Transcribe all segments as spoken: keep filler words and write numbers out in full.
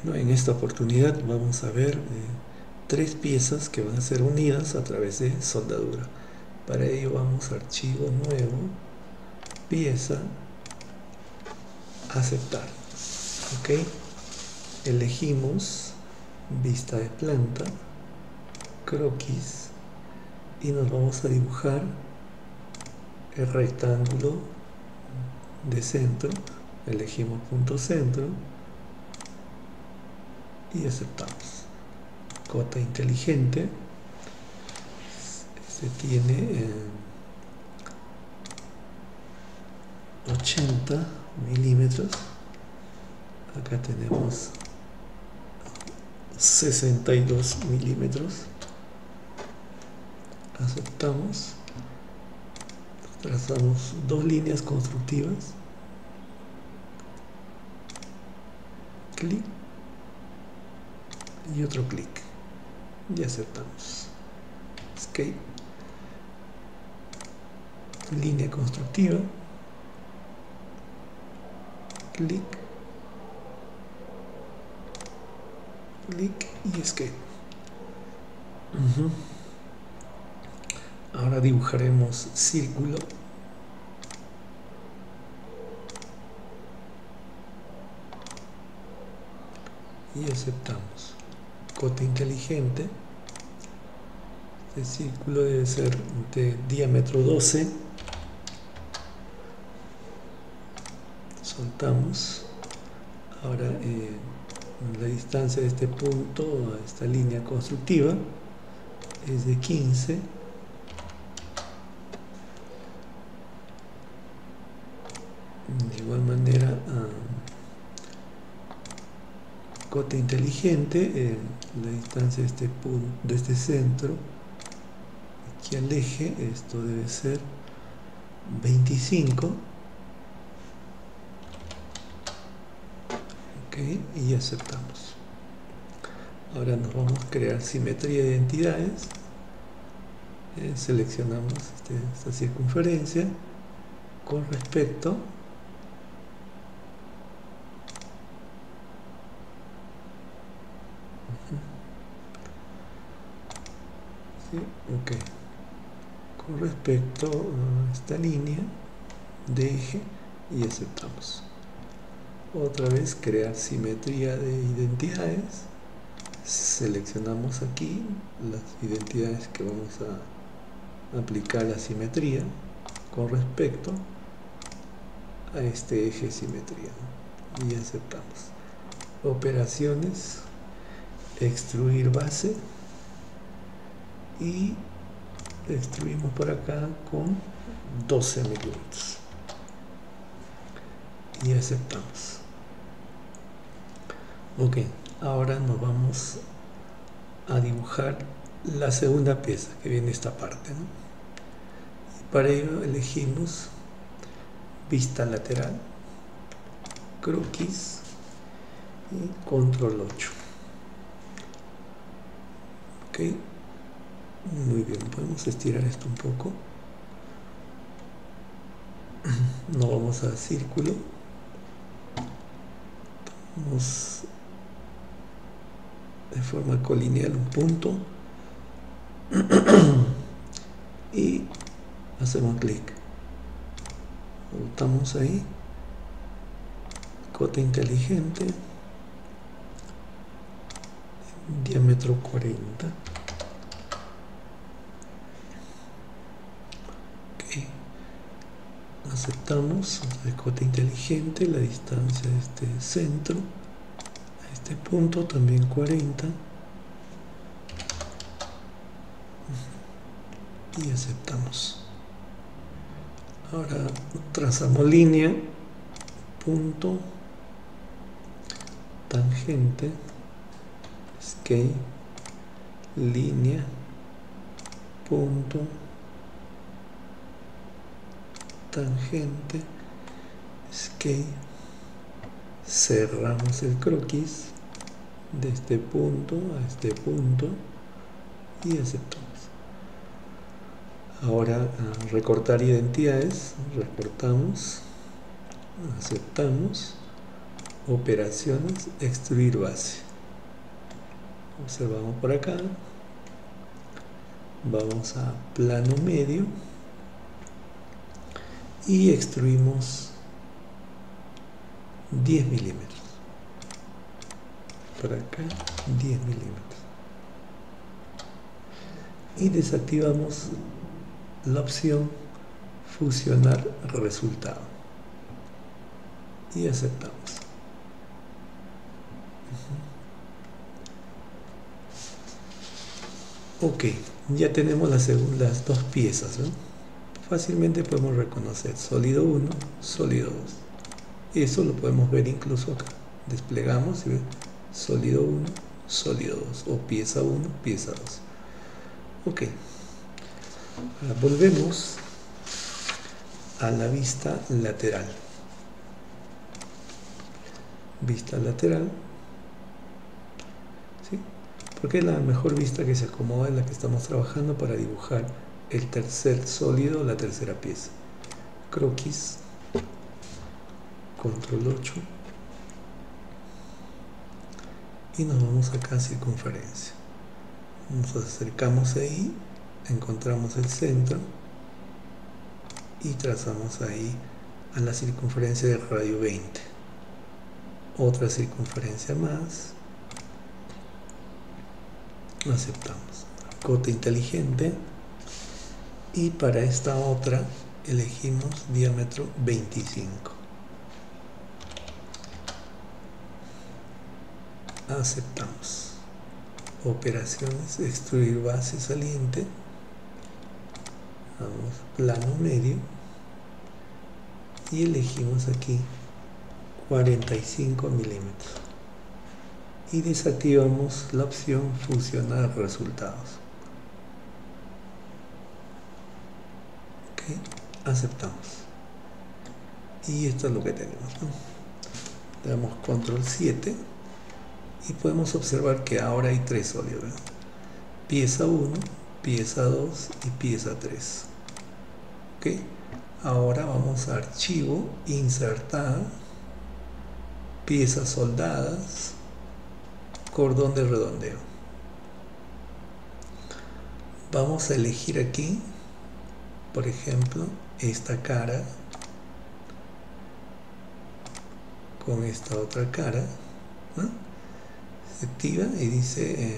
Bueno, en esta oportunidad vamos a ver eh, tres piezas que van a ser unidas a través de soldadura. Para ello vamos a archivo nuevo, pieza, aceptar. Ok, elegimos vista de planta, croquis y nos vamos a dibujar el rectángulo de centro. Elegimos punto centro y aceptamos. Cota inteligente, se tiene eh, ochenta milímetros. Acá tenemos sesenta y dos milímetros. Aceptamos. Trazamos dos líneas constructivas. Clic y otro clic y aceptamos. Escape, línea constructiva, clic, clic y escape. Uh-huh. Ahora dibujaremos círculo. Y aceptamos. Cota inteligente. Este círculo debe ser de diámetro doce. Soltamos. Ahora eh, la distancia de este punto a esta línea constructiva es de quince. De igual manera, uh, cota inteligente, eh, la distancia de este punto, de este centro aquí al eje, esto debe ser veinticinco. Ok, y aceptamos. Ahora nos vamos a crear simetría de identidades. Eh, seleccionamos este, esta circunferencia con respecto ¿sí? Ok, con respecto a esta línea de eje y aceptamos. Otra vez crear simetría de identidades. Seleccionamos aquí las identidades que vamos a aplicar la simetría con respecto a este eje simetría y aceptamos. Operaciones, extruir base y extruimos por acá con doce milímetros y aceptamos. Ok, ahora nos vamos a dibujar la segunda pieza que viene esta parte, ¿no? Y para ello elegimos vista lateral, croquis y control ocho. Ok, muy bien, podemos estirar esto un poco. No vamos a círculo, vamos de forma colineal un punto y hacemos clic, botamos ahí, cota inteligente, diámetro cuarenta. Okay. Aceptamos de cota inteligente, la distancia de este centro a este punto también cuarenta y aceptamos. Ahora trazamos línea, punto, tangente, escape, línea, punto, tangente, escape, cerramos el croquis de este punto a este punto y aceptamos. Ahora recortar identidades, recortamos, aceptamos, operaciones, extruir base. Observamos por acá, vamos a plano medio y extruimos diez milímetros. Por acá diez milímetros. Y desactivamos la opción fusionar resultado y aceptamos. Ok, ya tenemos las, las dos piezas, ¿no? Fácilmente podemos reconocer sólido uno, sólido dos. Eso lo podemos ver incluso acá. Desplegamos y ve sólido uno, sólido dos, o pieza uno, pieza dos. Ok, ahora volvemos a la vista lateral. Vista lateral, ¿sí? Porque es la mejor vista que se acomoda, en la que estamos trabajando para dibujar el tercer sólido, la tercera pieza. Croquis, control ocho, y nos vamos acá a circunferencia. Nos acercamos ahí, encontramos el centro y trazamos ahí a la circunferencia de radio veinte. Otra circunferencia más, aceptamos. Cota inteligente, y para esta otra elegimos diámetro veinticinco. Aceptamos. Operaciones, extruir base saliente. Vamos plano medio y elegimos aquí cuarenta y cinco milímetros y desactivamos la opción fusionar resultados. Ok, aceptamos. Y esto es lo que tenemos, ¿no? Le damos control siete y podemos observar que ahora hay tres sólidos, ¿verdad? Pieza uno, pieza dos y pieza tres. Ok, ahora vamos a archivo, insertar, piezas soldadas, cordón de redondeo. Vamos a elegir aquí, por ejemplo, esta cara con esta otra cara, ¿no? Se activa y dice eh,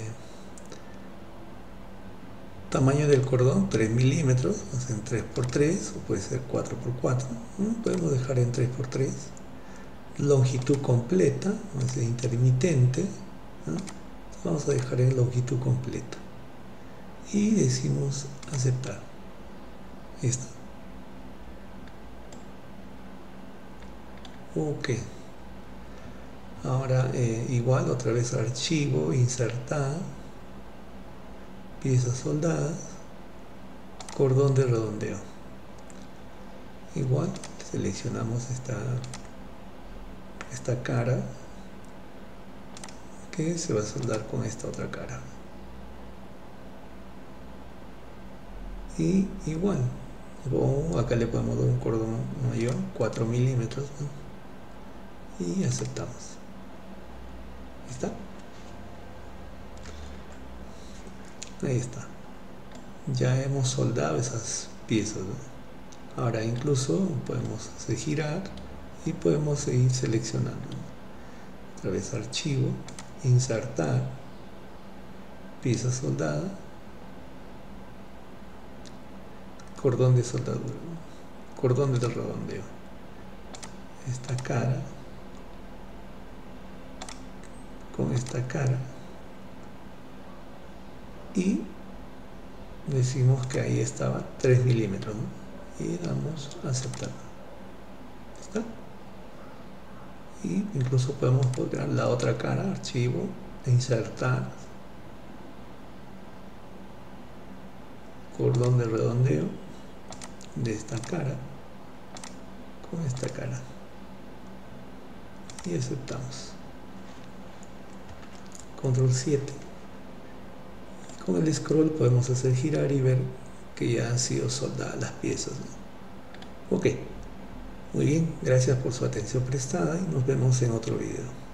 tamaño del cordón tres milímetros, o sea, en tres por tres, o puede ser cuatro por cuatro, ¿no? Podemos dejar en tres por tres. Longitud completa, o sea, intermitente, ¿no? Vamos a dejar en longitud completa y decimos aceptar. Esta. Ok. Ahora eh, igual otra vez archivo, insertar, piezas soldadas, cordón de redondeo. Igual seleccionamos esta esta cara que se va a soldar con esta otra cara. Y igual, o acá le podemos dar un cordón mayor, cuatro milímetros, ¿no? Y aceptamos. ¿Está? Ahí está. Ya hemos soldado esas piezas, ¿no? Ahora incluso podemos hacer girar y podemos seguir seleccionando, ¿no? Otra vez archivo, insertar, pieza soldada, cordón de soldadura, ¿no? Cordón de redondeo. Esta cara con esta cara y decimos que ahí estaba tres milímetros, ¿no? Y damos a aceptar. ¿Está? Y incluso podemos poner la otra cara, archivo, insertar, cordón de redondeo de esta cara con esta cara y aceptamos. Control siete. Con el scroll podemos hacer girar y ver que ya han sido soldadas las piezas, ¿no? Ok, Muy bien, gracias por su atención prestada y nos vemos en otro video.